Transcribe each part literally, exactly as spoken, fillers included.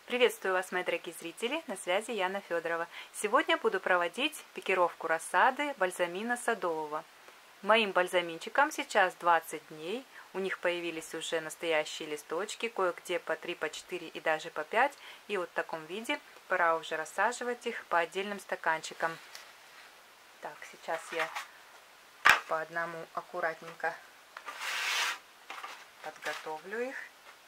Приветствую вас, мои дорогие зрители, на связи Яна Федорова. Сегодня буду проводить пикировку рассады бальзамина садового. Моим бальзаминчикам сейчас двадцать дней, у них появились уже настоящие листочки, кое-где по три, по четыре и даже по пять. И вот в таком виде пора уже рассаживать их по отдельным стаканчикам. Так, сейчас я по одному аккуратненько подготовлю их.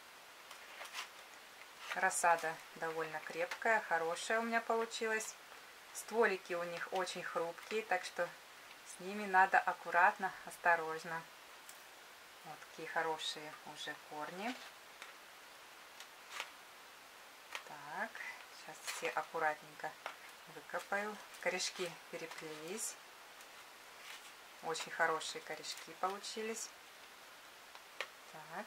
Рассада довольно крепкая, хорошая у меня получилась. Стволики у них очень хрупкие, так что с ними надо аккуратно, осторожно. Вот такие хорошие уже корни. Так, сейчас все аккуратненько выкопаю. Корешки переплелись. Очень хорошие корешки получились. Так.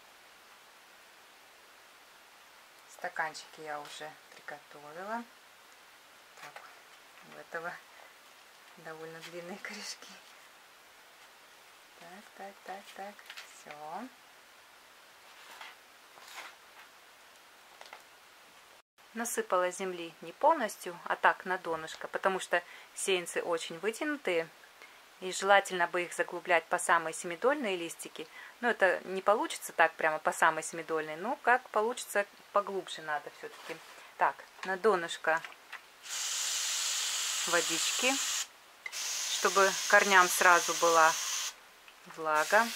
Стаканчики я уже приготовила. Так, у этого довольно длинные корешки. Так, так, так, так. Все. Насыпала земли не полностью, а так на донышко, потому что сеянцы очень вытянутые. И желательно бы их заглублять по самые семидольные листики. Но это не получится так прямо по самой семидольной. Ну, как получится, поглубже надо все-таки. Так, на донышко водички, чтобы корням сразу была влага.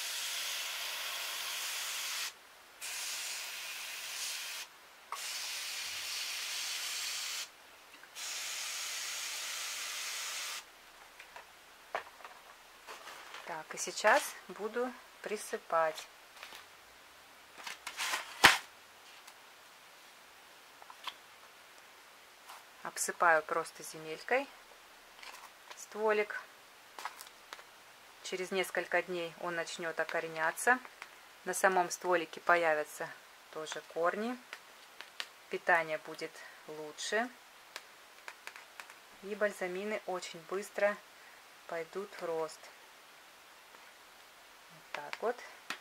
Так, и сейчас буду присыпать. Обсыпаю просто земелькой стволик. Через несколько дней он начнет окореняться. На самом стволике появятся тоже корни. Питание будет лучше. И бальзамины очень быстро пойдут в рост. Так вот,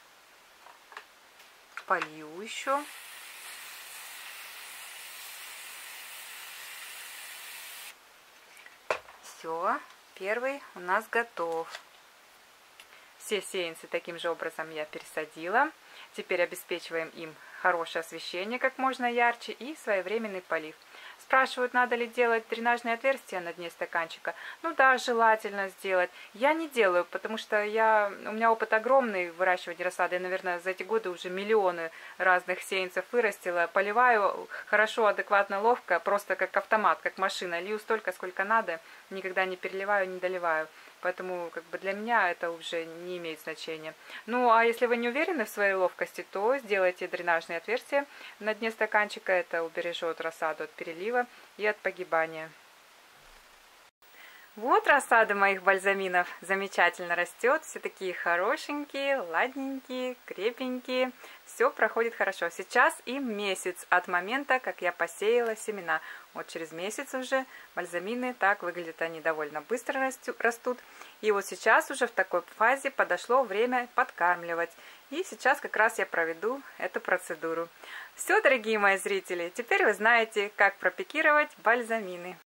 полью еще. Все, первый у нас готов. Все сеянцы таким же образом я пересадила. Теперь обеспечиваем им хорошее освещение как можно ярче и своевременный полив. Спрашивают, надо ли делать дренажные отверстия на дне стаканчика. Ну да, желательно сделать. Я не делаю, потому что я, у меня опыт огромный в выращивании рассады. Я, наверное, за эти годы уже миллионы разных сеянцев вырастила. Поливаю хорошо, адекватно, ловко, просто как автомат, как машина. Лью столько, сколько надо, никогда не переливаю, не доливаю. Поэтому как бы для меня это уже не имеет значения. Ну, а если вы не уверены в своей ловкости, то сделайте дренажные отверстия на дне стаканчика. Это убережет рассаду от перелива и от погибания. Вот рассада моих бальзаминов замечательно растет. Все такие хорошенькие, ладненькие, крепенькие. Все проходит хорошо. Сейчас им месяц от момента, как я посеяла семена. Вот через месяц уже бальзамины, так выглядят они довольно быстро растут. И вот сейчас уже в такой фазе подошло время подкармливать. И сейчас как раз я проведу эту процедуру. Все, дорогие мои зрители, теперь вы знаете, как пропикировать бальзамины.